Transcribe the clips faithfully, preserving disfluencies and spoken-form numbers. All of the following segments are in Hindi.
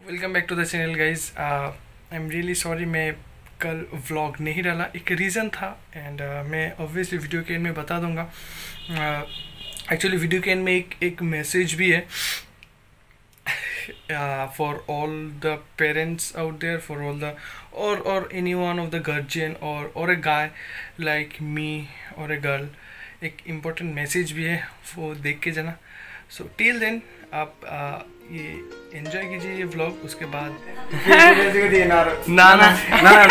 Welcome back to the channel guys. I am really sorry मैं कल व्लॉग नहीं डाला, एक रीज़न था एंड uh, मैं ऑब्वियसली वीडियो के एंड में बता दूंगा। एक्चुअली वीडियो के एंड में एक एक मैसेज भी है for all the parents out there, for all the और और any one of the guardian और और ए गाय लाइक मी और ए गर्ल। एक इम्पोर्टेंट मैसेज भी है, वो देख के जाना। सो टिल देन आप uh, ये एंजॉय कीजिए ये व्लॉग। उसके बाद ना ना ना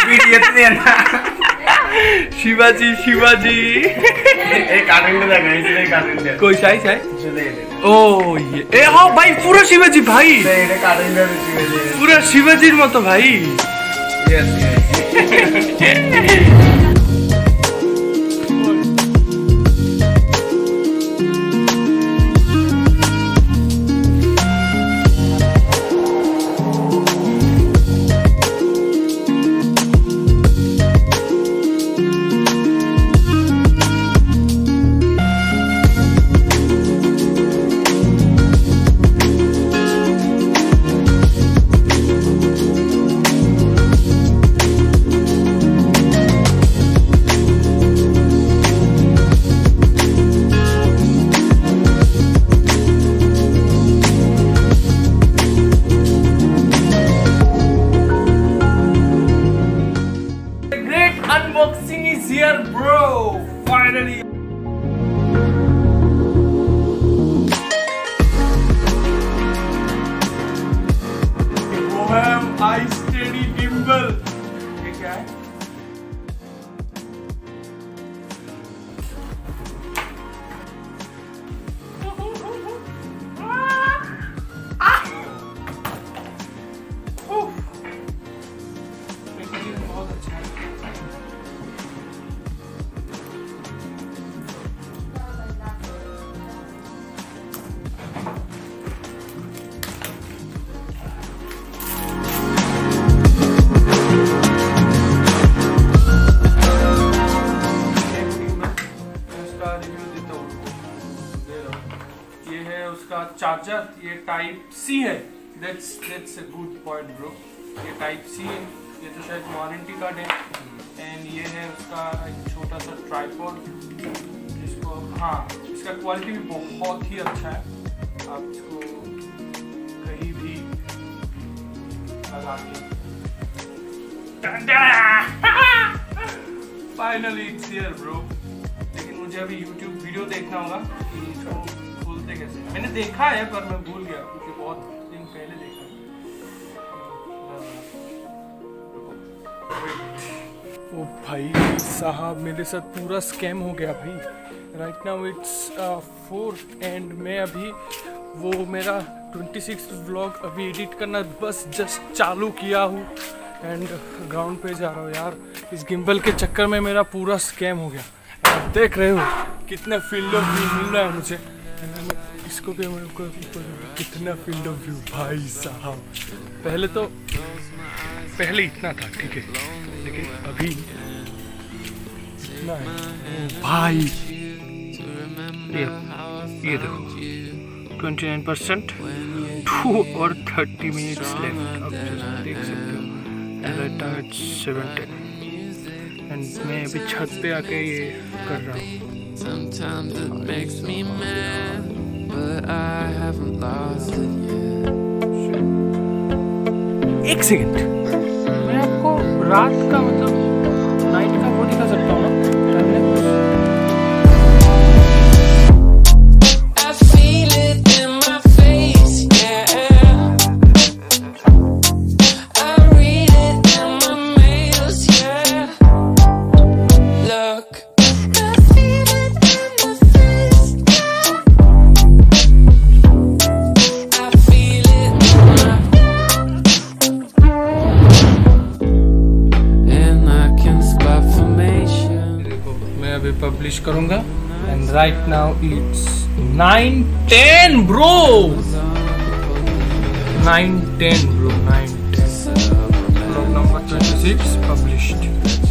शिवाजी शिवाजी एक कार्टून दे गाइस, एक कार्टून दे कोई शाही शाही चले ओ ये ए हाँ भाई पूरा शिवाजी भाई, एक कार्टून दे शिवाजी पूरा शिवाजी मत भाई। Yes yes Unboxing is here, bro. Finally. Bohem iSteady gimbal. ये क्या है? बहुत अच्छा है। उसका चार्जर ये टाइप सी है, that's that's a good point bro. ये टाइप सी है, ये तो शायद वारंटी कार्ड है। एंड ये है उसका एक छोटा सा ट्राइपॉड, जिसको हाँ इसका क्वालिटी भी बहुत ही अच्छा है। आप इसको कहीं भी लगा के फाइनली इट्स हियर ब्रो। लेकिन मुझे अभी यूट्यूब वीडियो देखना होगा कि इसको खोलते कैसे। मैंने देखा है पर मैं भूल गया क्योंकि बहुत दिन पहले देखा है। ओ भाई साहब मेरे साथ पूरा स्कैम हो गया भाई। Right now it's four and मैं अभी वो मेरा ट्वेंटी सिक्स व्लॉग अभी एडिट करना बस जस्ट चालू किया हूँ एंड ग्राउंड पे जा रहा हूँ यार। इस गिम्बल के चक्कर में मेरा पूरा स्कैम हो गया। आप देख रहे हो कितने फील्ड ऑफ व्यू मिल रहा है मुझे। इसको भी मेरे को कितना फील्ड ऑफ व्यू भाई साहब। पहले तो पहले इतना था ठीक है, लेकिन अभी इतना है भाई। ये ये देखो ट्वेंटी नाइन परसेंट टू और थर्टी मिनट्स लेफ्ट। अब देख सकते हो सेवेंटी एंड मैं अभी छत पे आके ये कर रहा हूँ। Sometimes it makes me mad, but I haven't lost it yet. एक सेकंड, मैं आपको रात का मतलब नाइट का वो दिखा सकता हूँ ना। I feel it in my face, yeah. I read it in my mails, yeah. Look. Publish करूंगा and right now it's nine ten bro, nine ten bro, nine ten vlog number twenty six published.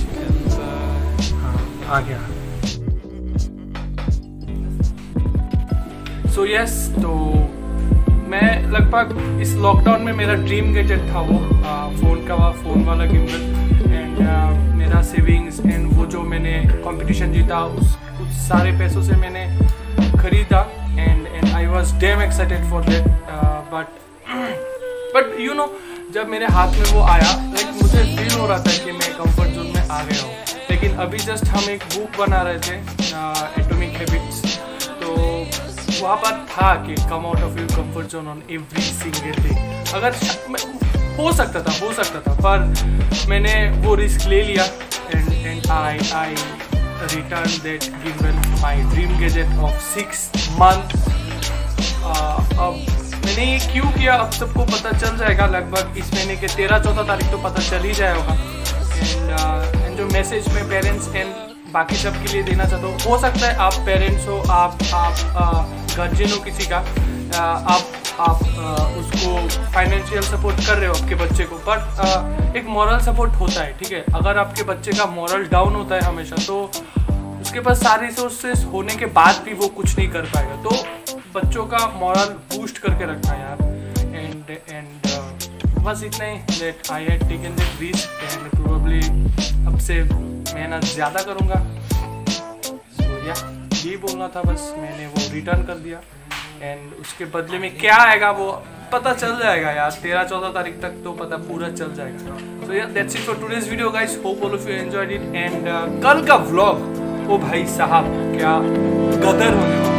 हाँ आ गया। सो यस तो मैं लगभग इस लॉकडाउन में मेरा ड्रीम गैजेट था वो फ़ोन का वा फ़ोन वाला गिम्बल एंड मेरा सेविंग्स एंड वो जो मैंने कंपटीशन जीता उस उस सारे पैसों से मैंने खरीदा and and I was damn excited for that but but you know जब मेरे हाथ में वो आया लाइक मुझे फील हो रहा था कि मैं कंफर्ट जोन में आ गया हूँ। लेकिन अभी जस्ट हम एक बुक बना रहे थे एटॉमिक हैबिट्स, तो वहाँ पर था कि come out of your comfort zone on every single day. अगर हो सकता था हो सकता था पर मैंने वो रिस्क ले लिया and and I I return that given my dream gadget of six month. अब मैंने ये क्यों किया अब सबको पता चल जाएगा, लगभग इस महीने के तेरह चौदह तारीख तो पता चल ही जाए होगा। एंड एंड जो मैसेज में पेरेंट्स एंड बाकी सब के लिए देना चाहता हूँ, हो सकता है आप पेरेंट्स हो, आप आप गार्जियन हो किसी का, आ, आप आप आ, उसको फाइनेंशियल सपोर्ट कर रहे हो आपके बच्चे को, बट एक मॉरल सपोर्ट होता है, ठीक है। अगर आपके बच्चे का मॉरल डाउन होता है हमेशा, तो उसके पास सारे रिसोर्सेस होने के बाद भी वो कुछ नहीं कर पाएगा। तो बच्चों का मॉरल बूस्ट करके रखना यार। एंड एंड बस इतना ही, that I had taken that risk and probably अब से मेहनत ज़्यादा करूँगा। सो या ये बोलना था बस, मैंने वो रिटर्न कर दिया एंड उसके बदले में क्या आएगा वो पता चल जाएगा यार, तेरह चौदह तारीख तक तो पता पूरा चल जाएगा। So yeah that's it for today's video guys, hope all of you enjoyed it. And कल का व्लॉग ओ भाई साहब क्या गदर होने वाला